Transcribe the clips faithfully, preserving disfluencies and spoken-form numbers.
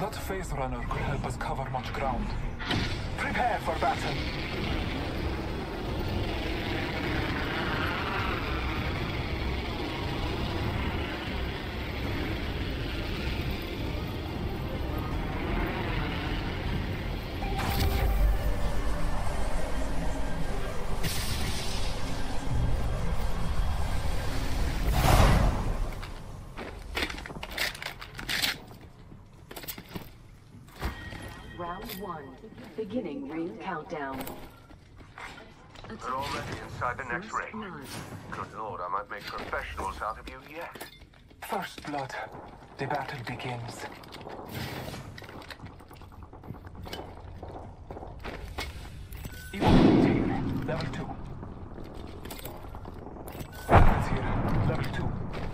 That phase runner could help us cover much ground. Prepare for battle. Round one. Beginning ring countdown. We're already inside the next ring. Good lord, I might make professionals out of you yet. First blood. The battle begins. Evolve here. Level two. Weapons here. Level two.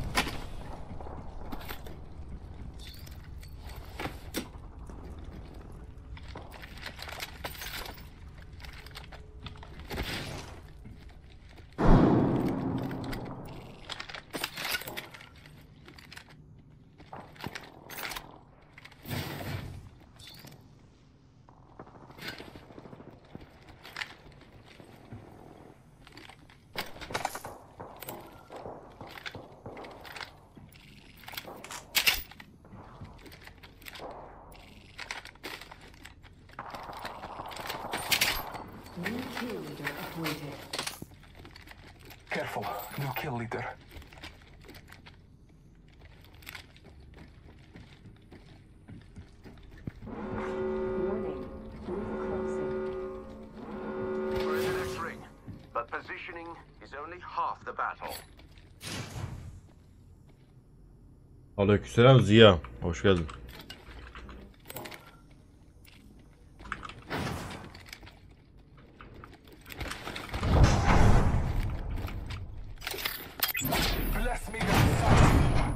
New kill leader appointed. Careful. New kill leader. Warning. Ring closing. We're in the next ring, but positioning is only half the battle. Aleykümselam Ziya. Hoş geldin. Bless me with sight.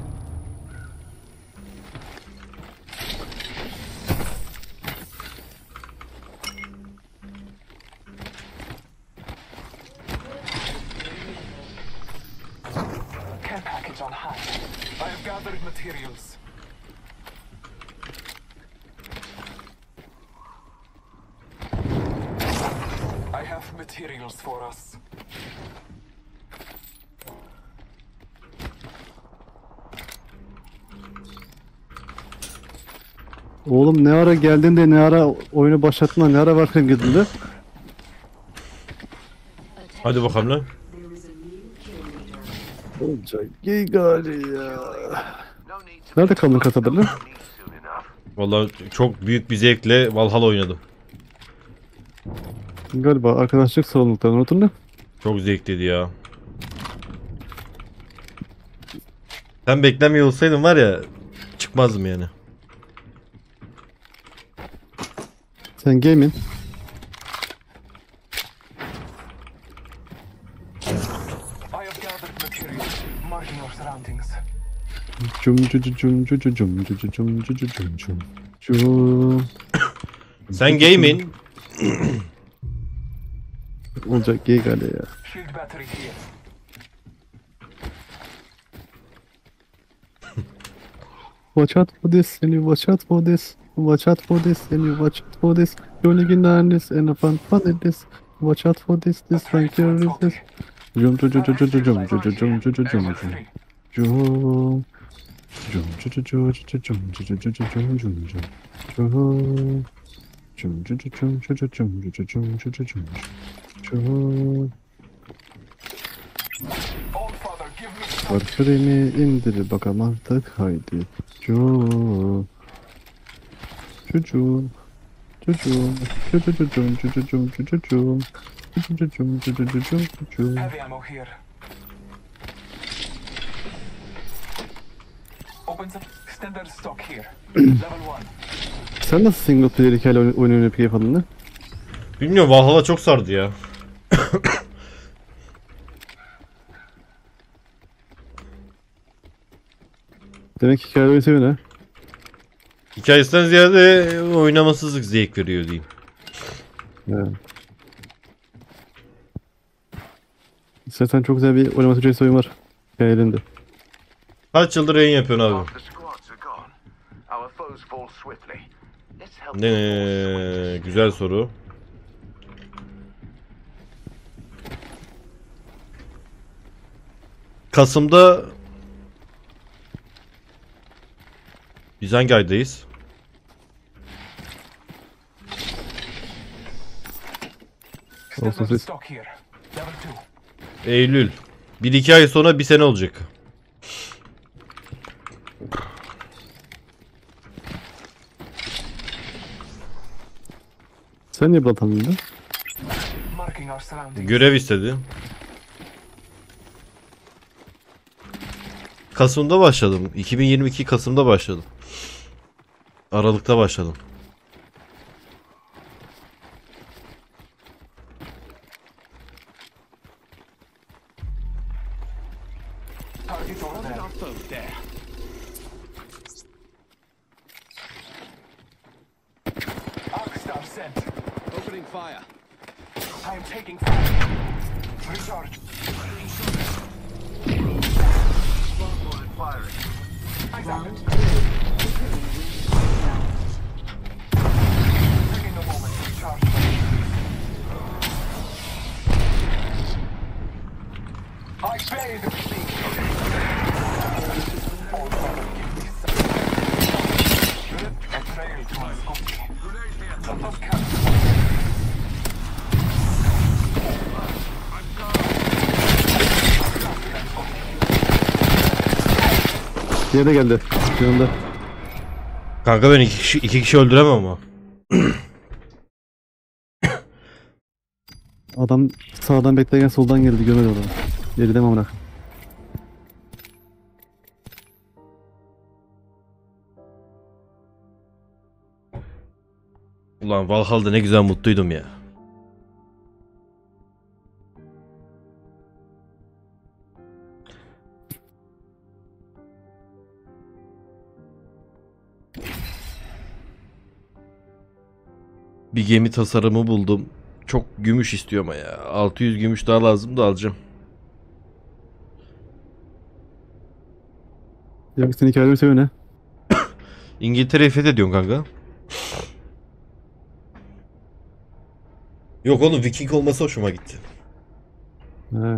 Care package on hand. I have gathered materials. I have materials for us. Oğlum ne ara geldin de ne ara oyunu başlattın da ne ara varken girdin de? Hadi bakalım lan. There is a new kill leader. Olacak gigali ya. No need to Nerede kaldın Kasadırlı? soon enough. Vallahi çok büyük bir zevkle Valhalla oynadım. Galiba arkadaşlık sorumluluklarını unuttun. Çok zevkliydi ya. Sen beklemiyor olsaydın var ya çıkmazdım yani. Sen gaming. I have gathered materials. Marking your surroundings. Cum cu cu cum cu cu cum cu cu cum cu cu cum cum. Cum. Sen gaming. Olacak gigali ya. Shield battery here. Watch out for this and you watch out for this. Watch out for this and you watch out for this. You're only in this and a fun fun in this. Watch out for this. This right here is this. Cum cu cu cu cu cu cum cu cu cum cu cu cum cum. Cum. Cum cu cu cu cu cum cu cu cu cum cum cum. Cum. Cum cu cu cum cu cu cum cu cu cum cu cu cum. Cum. Old father, give me some. Parfümü indir bakalım artık haydi. Cu. Cucu. Cucu. Cucu cucu cucu cucu cucu cucu. Cucu cucu cucu cucu cucu. Heavy ammo here. Opens up standard stock here. Level one. Sen nasıl single player hikaye oyun oyun oynayıp keyif aldın lan? Bilmiyorum Valhalla çok sardı ya. Demek ki hikaye oyunu seviyorsun ha? Hikayesinden ziyade oynamasızlık zevk veriyor diyeyim. Evet. İstersen çok güzel bir oynaması ücretsiz oyun var. Hikayelerinde. Kaç yıldır yayın yapıyorsun abi? Half the squads are gone. Our foes fall swiftly. Let's help Ne them fall güzel soru. Kasım'da biz hangi aydayız? Olsun Standard siz. stock here. Level two. Eylül. Bir iki ay sonra bir sene olacak. Sen niye Bloodhound indin? Marking our surroundings. Görev istedi. Kasım'da başladım. iki bin yirmi iki Kasım'da başladım. Aralık'ta başladım. Target over there. Arc star sent. Opening fire. I am taking fire. Recharge. Spotlight firing. Round two. Taking a moment to recharge. I bathe the machine. Oh, brother, give me some. A trail to my scooty. Let those cats. Diğeri de geldi. Yanında. Kanka ben iki kişi, iki kişi öldüremem ama. Adam sağdan beklerken soldan geldi. Görmedi adamı. Geride mi amına? Ulan Valhalla'da ne güzel mutluydum ya. Bir gemi tasarımı buldum. Çok gümüş istiyor ama ya. altı yüz gümüş daha lazım da alacağım. Ya senin hikayeleri seviyor ne? İngiltere'yi fethediyorsun kanka. Yok oğlum, Viking olması hoşuma gitti. He.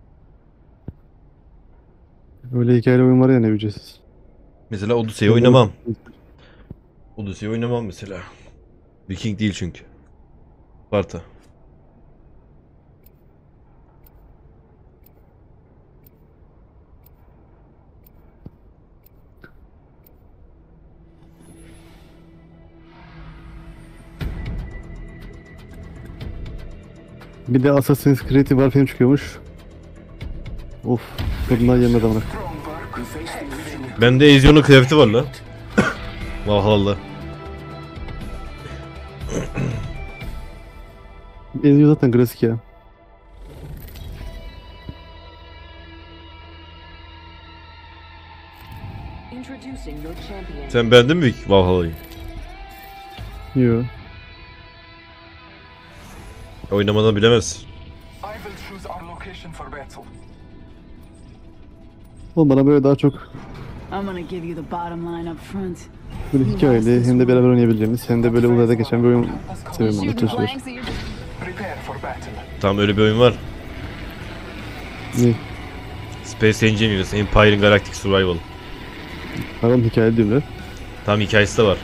Öyle hikayeli oyun var ya ne ücretsiz. Mesela Odyssey'i oynamam. Odyssey'i oynamam mesela. Viking değil çünkü. Sparta. Bir de Assassin's Creed var film çıkıyormuş. Of. Kadınlar yemedi amına. Bende Ezio'nun kıyafeti var la. Valhalla. Ezio zaten klasik ya. Introducing your champion. Sen beğendin mi Valhalla'yı? Yo. Oynamadan bilemez. I will choose our location for battle. Oğlum bana böyle daha çok I'm gonna give you the bottom line up front. böyle hikayeli hem de beraber oynayabileceğimiz hem de böyle uzayda geçen bir oyun seviyorum ben. Shooting Bütün süreç. blanks at your Prepare for battle. Tam öyle bir oyun var. Ne? Space Engineers, Empire Galactic Survival. Tamam hikayeli değil mi? Tam hikayesi de var.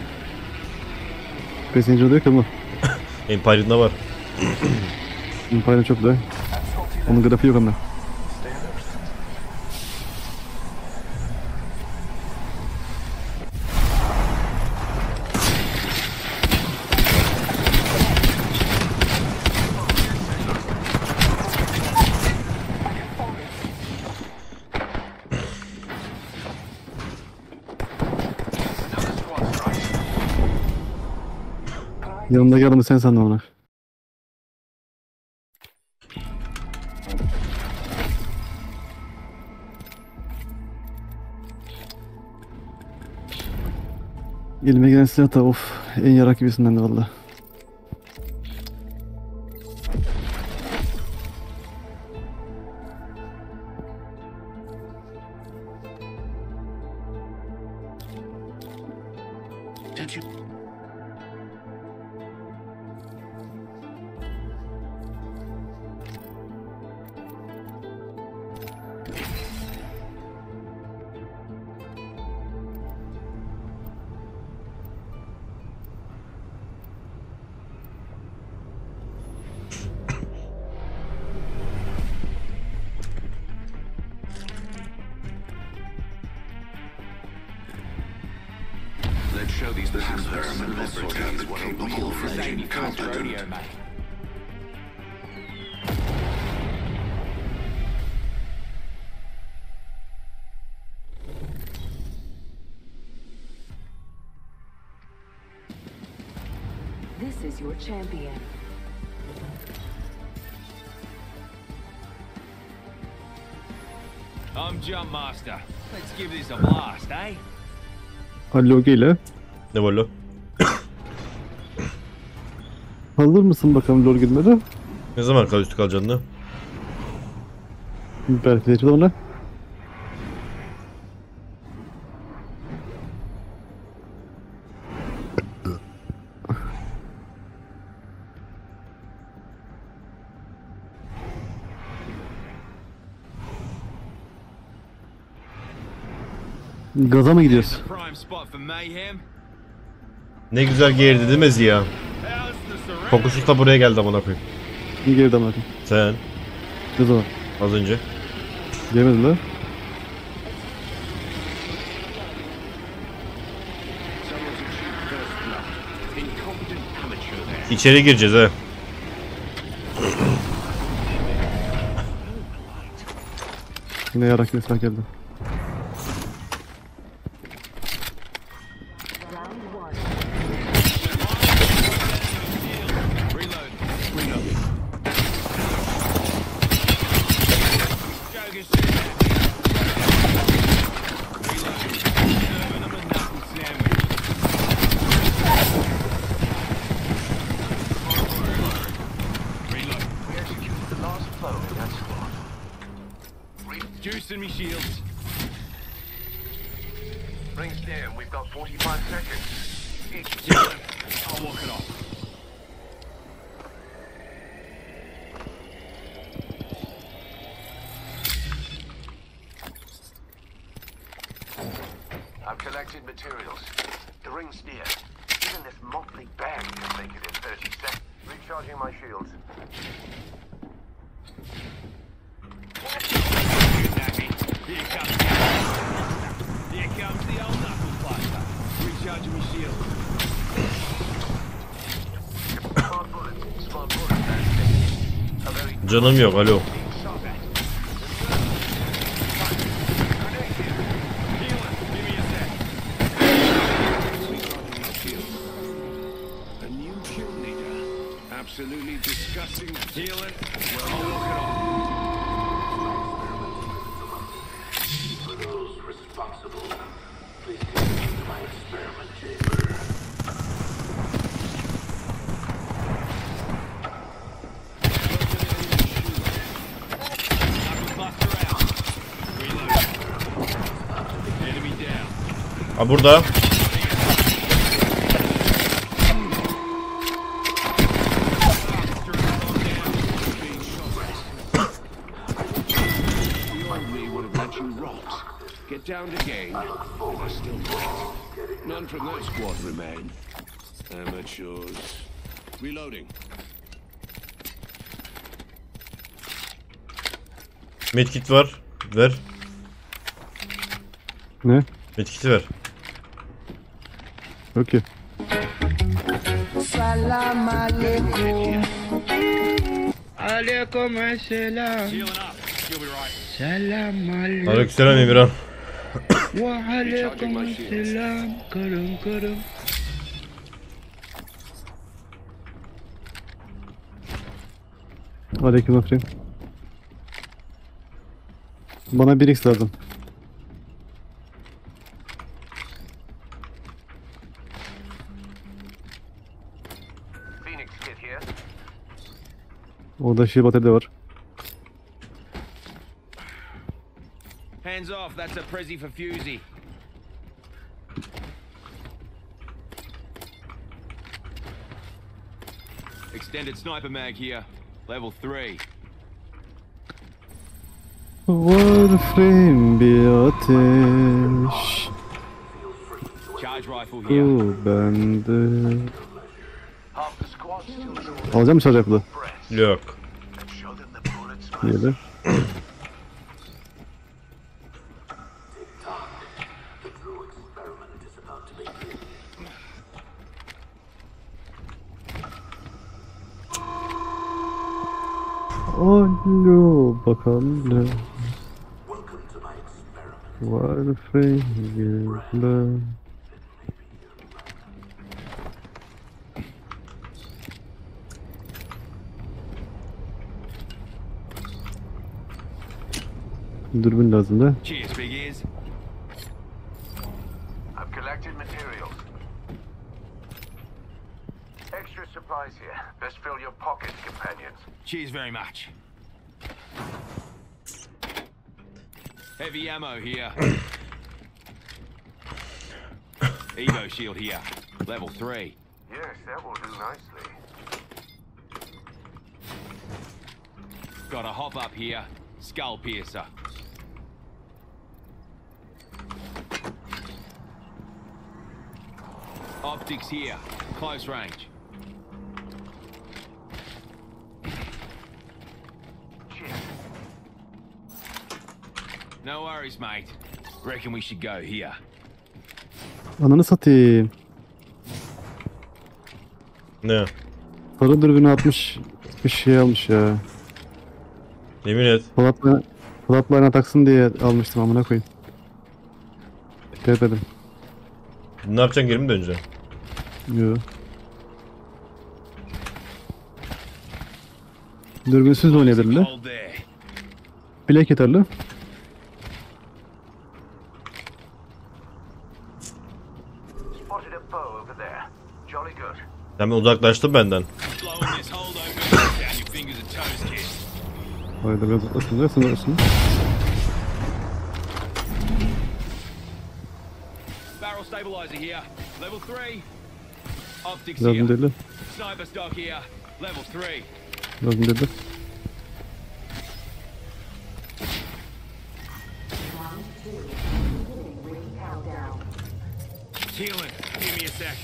Space Engineer diyor ki ama. Empire'ın da var. Empire çok da. Onun grafiği yok ama. Stay alert. Yanımdaki adamı sen sandın ona. Elime gelen silah da of en yarak gibisinden de valla. Did you? Let's show these Panthers and celebrities what a real legend competent. This is your champion. I'm Jump Master. Let's give this a blast, eh? Logi ile. Ne var lo? Hazır mısın bakalım lol girmede? Ne zaman kal üstü kalacaksın da? Belki de sonra. Gaza mı gidiyoruz? Prime spot for mayhem. Ne güzel gerdi değil mi Ziya? How's the surroundings? Fokusu da buraya geldi amına koyayım. İyi geride mi bakayım? Sen Ne zaman? az önce. Yemediler. Someone's achieved first blood. Incompetent amateur there. İçeri gireceğiz ha. Yine yarak mesaj geldi. Round one. Reload. Reload. Joker's shooting at me. Reload. Serving him a knuckle sandwich. Reload. We executed the last blow in that squad. Juicing me shields. Rings down. We've got forty-five seconds. Each. I'll walk it off. I've collected materials. The ring's near. Even this motley band can make it in thirty seconds. Recharging my shields. Here comes the Here comes the old knuckle cluster. Recharging my shield. Smart bullet. Smart bullet. That's it. A very Canım yok alo. shot at. Healer, give me a sec. A new kill leader. Absolutely disgusting. Healing. Well, I'll walk it off. For those responsible, please take me to my experiment chamber. Knuckle cluster out. Reload. Enemy down. Ha burada. The old me would have let you rot. Get downed again. There's still light. None from that squad remain. Amateurs. Reloading. Medkit var. Ver. Ne? Medkit'i ver. Okey. Healing up. You'll be right. Aleykümselam Emirhan. Recharging my shields. Aleykümselam. Bana bir X lazım. Phoenix kit here. Orada şey batarya da var. Hands off. That's a prezi for Fusey. Extended sniper mag here. Level three. Warframe bir ateş. Charge rifle here. Bu bende. Half the squad's still short Alacağım mı şarjaplı? breath. Yok. And show them the bullets Niye de? Alo bakalım ne? Warframe gizle. Dürbün lazım da. Cheers, big ears. I've collected materials. Extra supplies here. Best fill your pockets, companions. Cheers very much. Heavy ammo here. Evo shield here. Level three. Yes, that will do nicely. Got a hop up here. Skull piercer. Optics here. Close range. Cheers. No worries, mate. Reckon we should go here. Ananı satayım. Ne? Sarı dürbünü atmış. Bir şey almış ya. Yemin et. Polatla, Polatla ayna taksın diye almıştım amına koyayım. Dikkat edelim. Ne yapacaksın, geri mi döneceksin? Yo. Dürbünsüz de oynayabilirler. Hold there. Bilek yeterli. Spotted a bow over there. Jolly good. Hemen uzaklaştın benden. Blowing this hold open. Down your fingers and toes, kid. Haydi biraz uzaklaşın. Sınırsın. Barrel stabilizer here. Level three. Optics Lazım here. değil. Sniper stock here. Level three. Lazım değil. Healing. Give me a sec.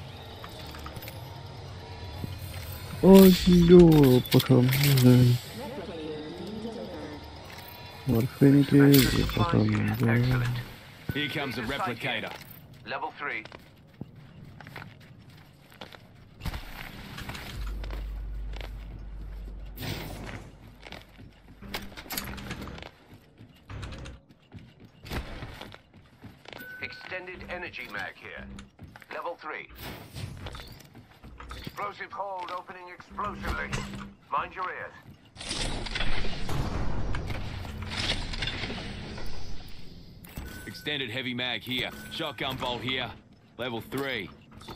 Alo bakalım. Warframe gizle bakalım. Excellent. Here comes a replicator. Level three. Extended energy mag here. Level three. Explosive hold opening explosively. Mind your ears. Extended heavy mag here. Shotgun bolt here. Level three.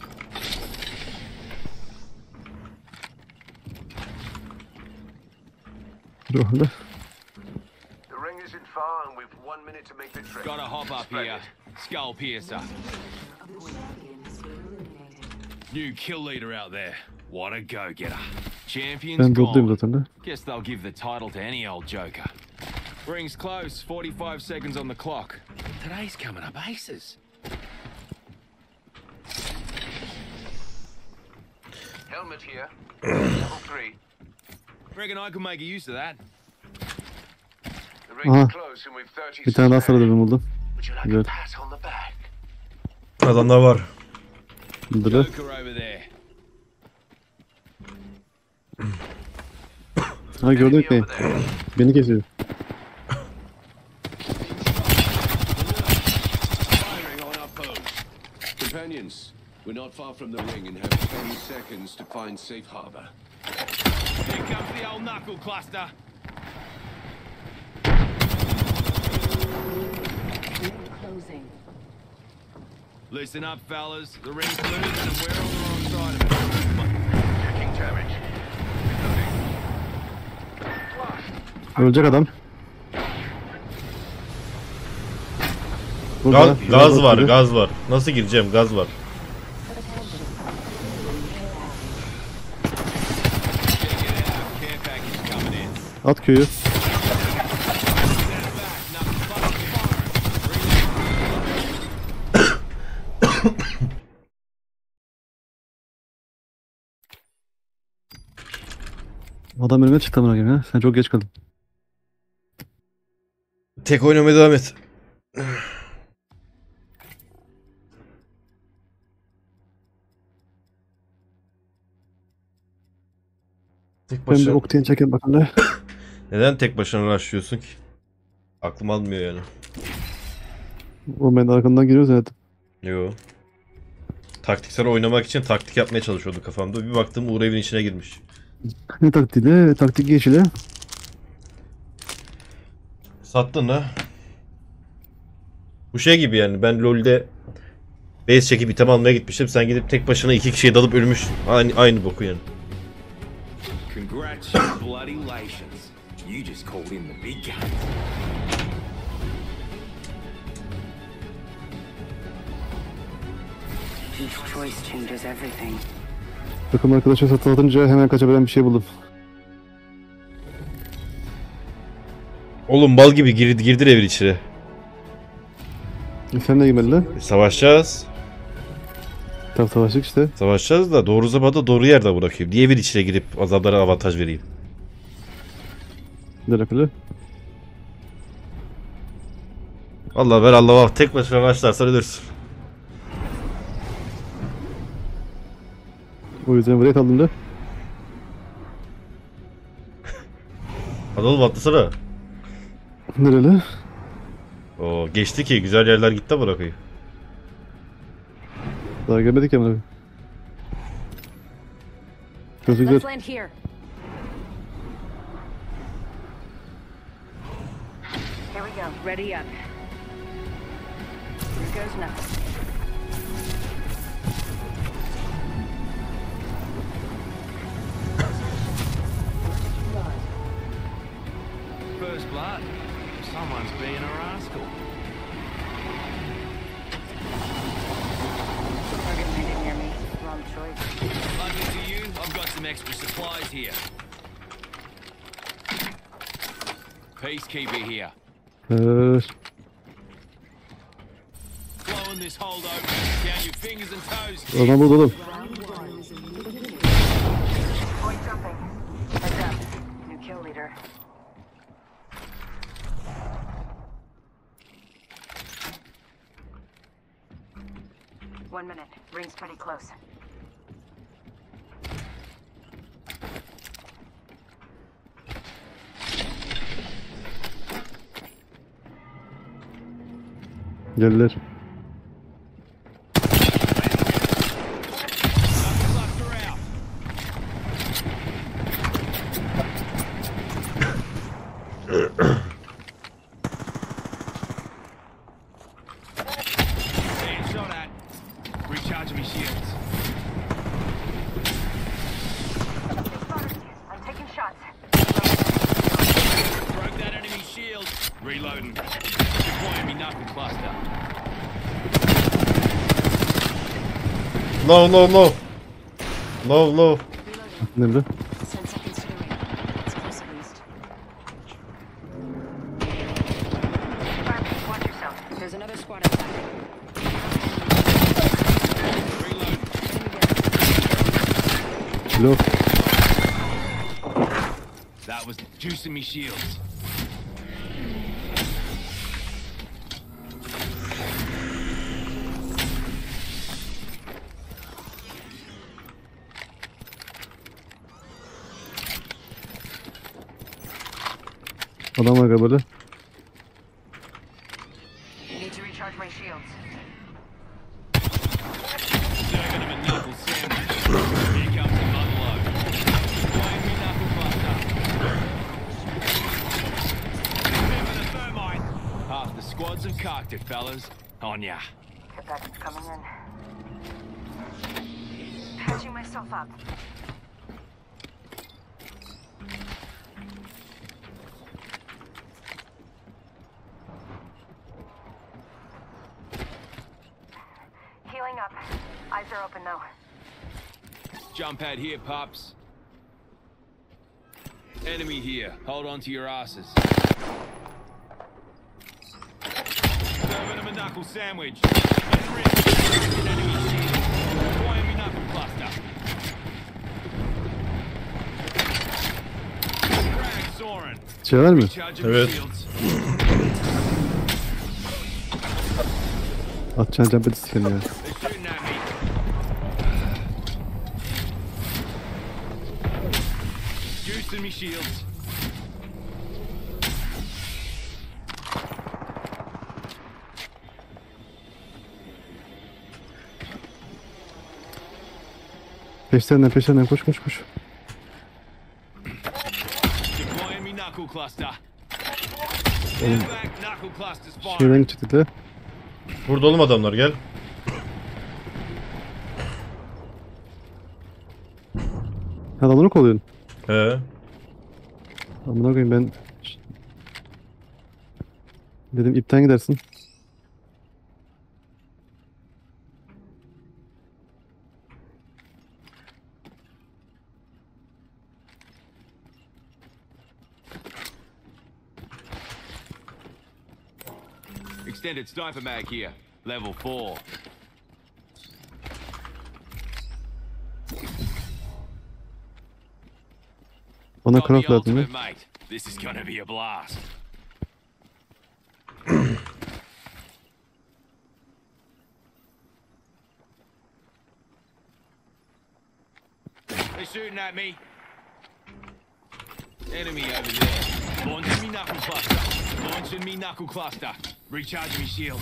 Dur orada. The ring isn't far and we've one minute to make the trip. Got a hop up here. Splendid. Skull piercer. New kill leader out there. What a go-getter. Champions Ben buradayım gone. zaten de. Guess they'll give the title to any old joker. Ring's close. forty-five seconds on the clock. Today's coming up aces. Helmet here. Level three. Reckon I could make use of that. The ring's Aha. close and we've thirty Bir tane daha seconds. sarı dürbün buldum. Would you like Good. a pat on the back? Adamlar var. Burada. Joker over there. Ha gördük Enemy ne? over there. Beni kesiyor. Firing on our post. Companions, we're not far from the ring and have twenty seconds to find safe harbor. Here comes the old knuckle cluster. Closing. Listen up, fellas. The ring's loose and we're on the wrong side of it. Checking damage. Ölecek adam. Gaz, Burada. gaz var, Burada. gaz var. Nasıl gireceğim? Gaz var. At köyü. Adam önüme çıktı amına koyayım ya. Sen çok geç kaldın. Tek oynamaya devam et. Tek Ben bir başına. Octane çekeyim bakın da. Neden tek başına rushlıyorsun ki? Aklım almıyor yani. O ben arkandan giriyor zaten. Yo. Taktiksel oynamak için taktik yapmaya çalışıyordum kafamda. Bir baktım Uğur evin içine girmiş. Ne taktiğiyle? Taktik geçile. Sattın ha. Bu şey gibi yani ben LoL'de base çekip item almaya gitmiştim. Sen gidip tek başına iki kişiye dalıp ölmüş. Aynı, aynı boku yani. Congratulations. You just called in the big gun. Each choice changes everything. Takım arkadaşa satın atınca hemen kaçabilen bir şey buldum. Oğlum bal gibi girdi, girdir evin içine. E sen ne girmedin lan? E, savaşacağız. Tam savaştık işte. Savaşacağız da doğru zamanda doğru yerde bırakayım. Diye evin içine girip adamlara avantaj vereyim. Ne alakalı? Allah ver Allah var. Tek başına başlarsan ölürsün. O yüzden buraya kaldım da. Hadi oğlum atlasana. Nereli? Oo geçti ki güzel yerler gitti bırakayım. Daha gelmedik ya amına. Gözü güzel. Let's land here. Here we go. Ready up. Here goes nothing. First blood. Someone's being a rascal. Target landed near me. Wrong choice. Lucky for you, I've got some extra supplies here. Peacekeeper here. Eee, Blowing this hold open. Down your fingers and toes. adam burada oğlum. Point jumping. Heads up. New kill leader. One minute. Ring's pretty close. Geldiler. Cluster out. Being shot at. Recharging me shields. I'm taking shots. Broke that enemy shield. Reloading. Deploying me knuckle cluster. No no no. No no. Nerede? Ten seconds to the ring. It's close at least. Watch yourself. There's another squad attack. Reloading. Kilo. That was juicing me shields. Adam var böyle. Need to recharge my shields. Serving him a knuckle sandwich. Here comes the unload. Deploying me knuckle cluster. Remember the thermite. Half the squads have cocked it, fellas. On ya. Get packets coming in. Patching myself up. Healing up. Eyes are open though. Jump pad here, pups. Enemy here. Hold on to your asses. Serving him a knuckle sandwich. Enemy shield. Deploying me knuckle cluster. Frag Soren. Sever mi? Recharging my Evet. shields. Atacağın jump edisi seni ya. They're shooting at me. Juicing me shields. Peşlerinden peşlerinden koş koş koş. Deploying me knuckle cluster. Stand back, knuckle clusters firing. Şuradan çıktık da. Burada oğlum adamlar gel. Adamları kovalıyorsun. He. Amına koyayım ben... Dedim ipten gidersin. Extended sniper mag here. Level four. Bana Got the craft lazım ya. ultimate, mate. This is gonna be a blast. They're shooting at me. Enemy over there. Launching me knuckle cluster. Launching me knuckle cluster. Recharging me shields.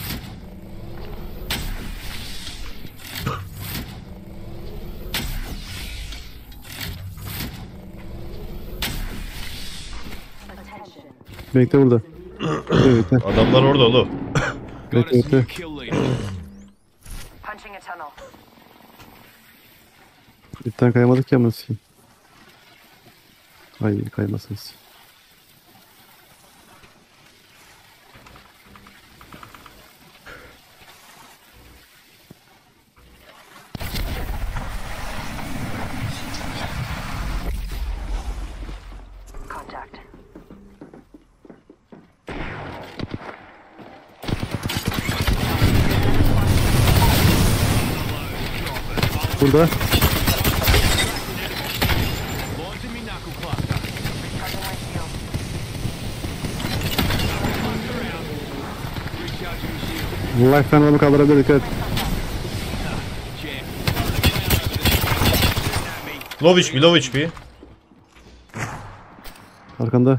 Bekle burada. Evet. Bekle. Adamlar orada oğlum. Got us Bekle, new bekle. kill leader. Punching a tunnel. İpten kayamadık ya nasıl? Ay kaymasınız. Contact. Burada. Launching me knuckle cluster. Recharging my shield. Cluster out. Recharging me shields. Life'den adamı kaldırabilir dikkat et. Check. Shooting at me. Low H P, low H P. Arkanda.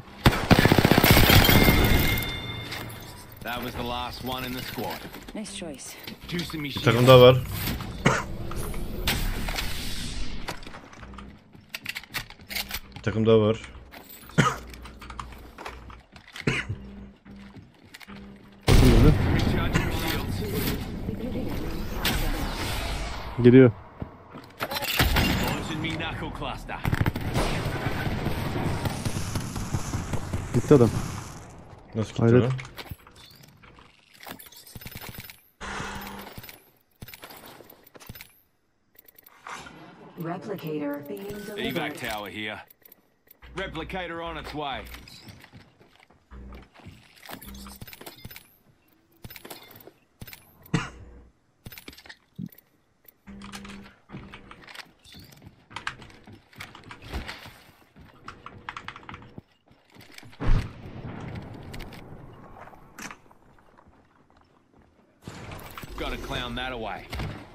That was the last one in the squad. Nice choice. Juicing me Bir shields. takım daha var. Bir takım daha var. Bakın burada. Recharging me shields. Geliyor. Launching me knuckle cluster. Gitti adam. Nasıl gitti Hayret. lan? Replicator being delivered. Evac tower here. Replicator on its way. Gotta clown that away.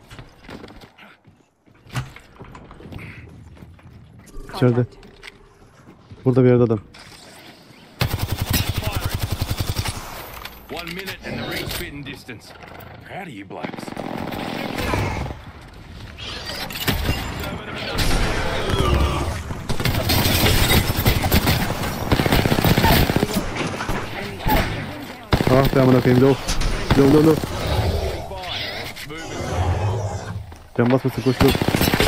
İçeride. Burada bir yerde adam. Firing. One minute and the range fitting distance. Proud of you blokes. Serving 'em enough. Ah be amına koyayım. Low. Low low low. Fire. Moving. Can basmasın koş low.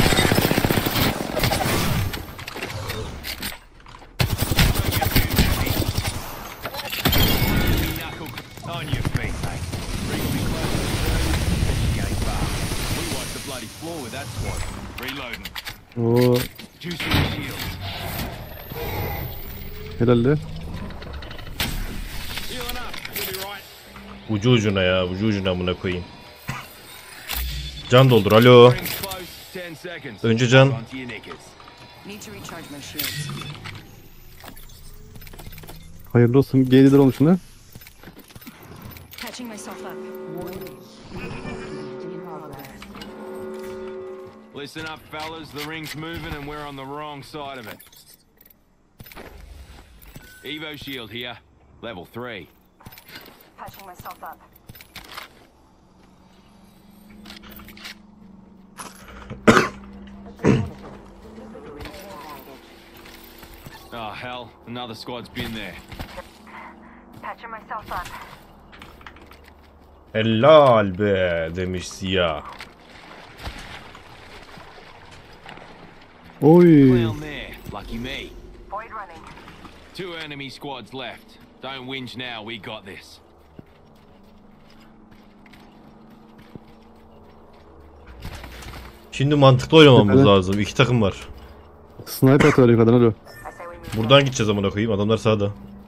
Knuckle on your feet, mate. Bring me close. You ain't far. We wiped the bloody floor with that squad. Reloading. Oo. Juicing the shield. Helalle. Healing up. You'll be right. Ucu ucuna ya. Ucu ucuna amına koyayım. Can doldur. Alo. Rings close. Ten seconds. Önce can. Hold on to your knickers. Need to recharge my shields. Hayırlı olsun. G'lidir olmuşsun ha. Patching myself up. Listen up, fellas. The ring's moving and we're on the wrong side of it. Evo shield here. Level three. Patching myself up. Oh, hell. Another squad's been there. Patching myself up. Helal be demiş Siyah. Oy. Clown there. Lucky me. Void running. Two enemy squads left. Don't whinge now. We got this. Şimdi mantıklı oynamamız Evet. lazım. İki takım var. Sniper atıyor yukarıdan alo. I say we move. Buradan gideceğiz amına koyayım. Adamlar sağda.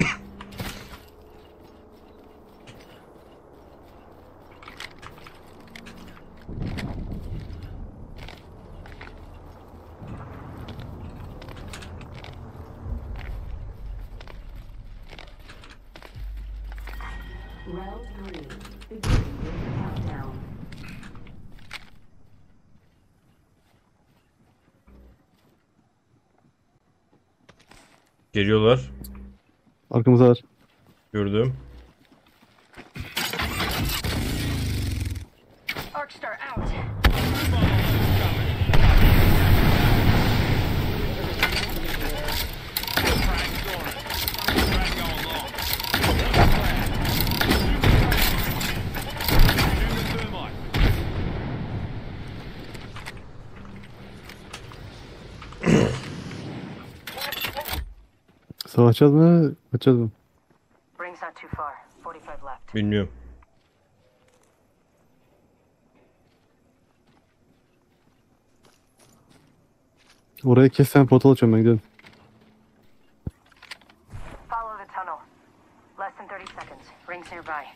Round three. Beginning ring countdown. Geliyorlar. Arkamızda var. Gördüm. Arcstar out. Savaşacağız mı? Kaçacağız mı? Ring's not too far. forty-five left. Bilmiyorum. Oraya kes, sen portal açıyorum ben, gidelim. Follow the tunnel. Less than thirty seconds. Ring's nearby.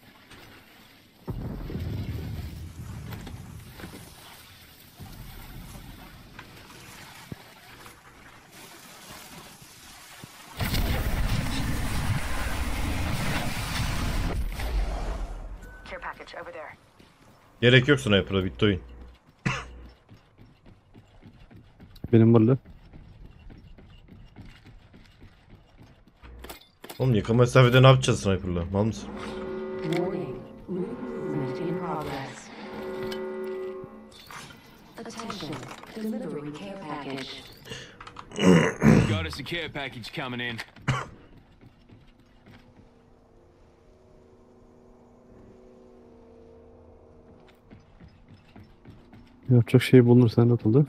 Care package over there. Gerek yok sniper'a. Bitti oyun. Benim varla. Oğlum yakın mesafede ne yapacağız sniper'la? Mal mısın? Warning. Movement in progress. Attention. Delivering care package. Got us a care package coming in. Yapacak şey bulunur, sen de atıldı.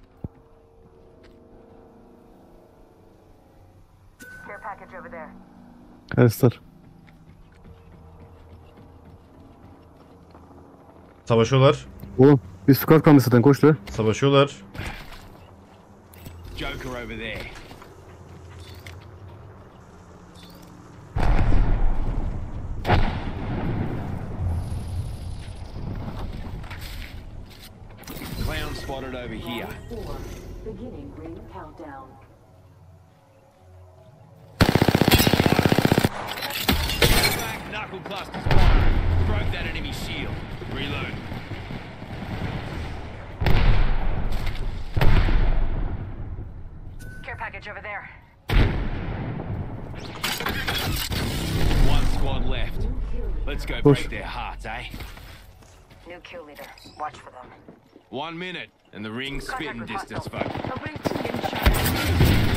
Care package over there. Elstar. Savaşıyorlar. Oğlum bir squad kalmış zaten, koş da. Savaşıyorlar. Joker over there. Clown spotted over here. Four. Beginning ring countdown. Black knuckle clusters firing. Broke that enemy shield. Reload. Care package over there. One squad left. Let's go break their hearts, eh? New kill leader. Watch for them. One minute, and the ring's Contact spitting with distance, hostile. folks. Opening two getting shot.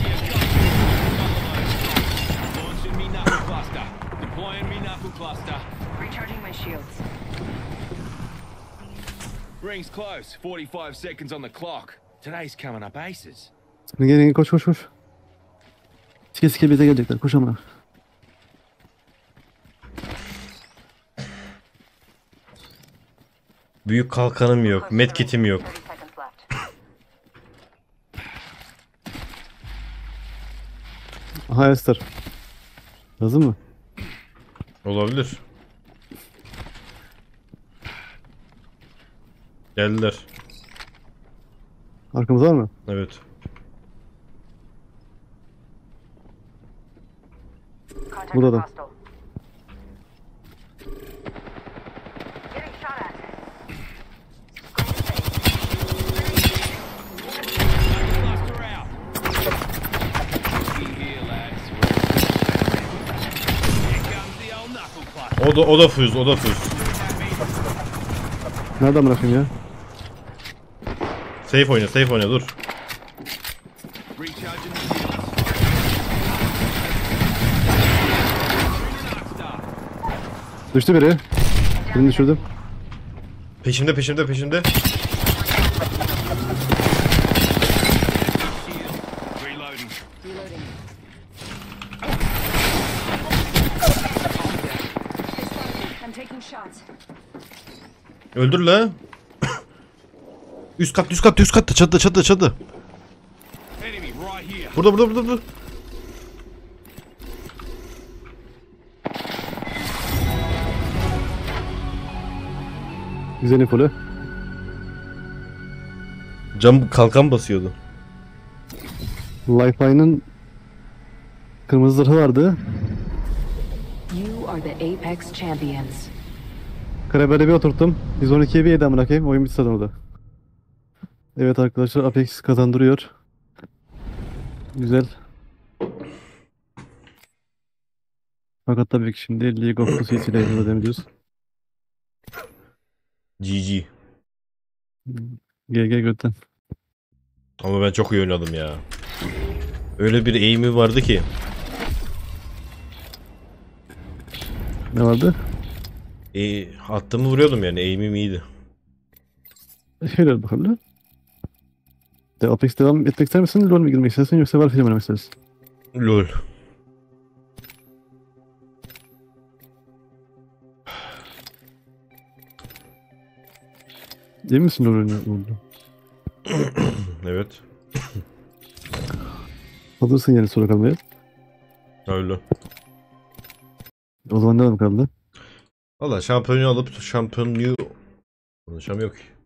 Launching me knuckle cluster. Deploying me knuckle cluster. Recharging my shields. Ring's close. forty-five seconds on the clock. Today's coming up aces. Gelin gelin, koş koş koş. Sike sike bize gelecekler, koş amına. Büyük kalkanım yok. Medkit'im yok. thirty seconds left. Aha Esther. Lazım mı? Olabilir. Geldiler. Arkamızda var mı? Evet. Contact Burada with adam. hostile. Getting shot at. Cluster out. Looky here, lads. Here comes the old knuckle cluster. O da o da füz, o da füz. Nereden bırakayım ya? Safe oyna, safe oyna dur. Recharging the shields. Bring an arc star. Düştü biri. Birini düşürdüm. Peşimde, peşimde, peşimde. Shield. Reloading. I'm taking shots. Öldür la. Üst kat, üst kat, üst katta, çatıda, çatıda, çatıda. Enemy right here. Burada, burada, burada, burada. Güzel infolu. Cam kalkan basıyordu. Lifeline'ın kırmızı zırhı vardı. You are the Apex Champions. Karabere bir oturttum. yüz on ikiye bir yedi bırakayım. Oyun bitti zaten orada. Evet arkadaşlar, Apex kazandırıyor. Güzel. Fakat tabii ki şimdi League of Legends ile ilgili devam ediyoruz. G G. G G götten. Ama ben çok iyi oynadım ya. Öyle bir aim'i vardı ki. Ne vardı? E, attığımı vuruyordum yani, aim'im iyiydi. Şöyle bakalım. De Apex devam etmek ister misin? LoL mi girmek istersin yoksa Battlefield mi oynamak istersin? Lol. Emin misin LoL oynuyor? Evet. Hazırsın yani sonra kalmaya. Öyle. O zaman ne kaldı? Valla şampiyonu alıp şampiyonluğu konuşamıyor ki.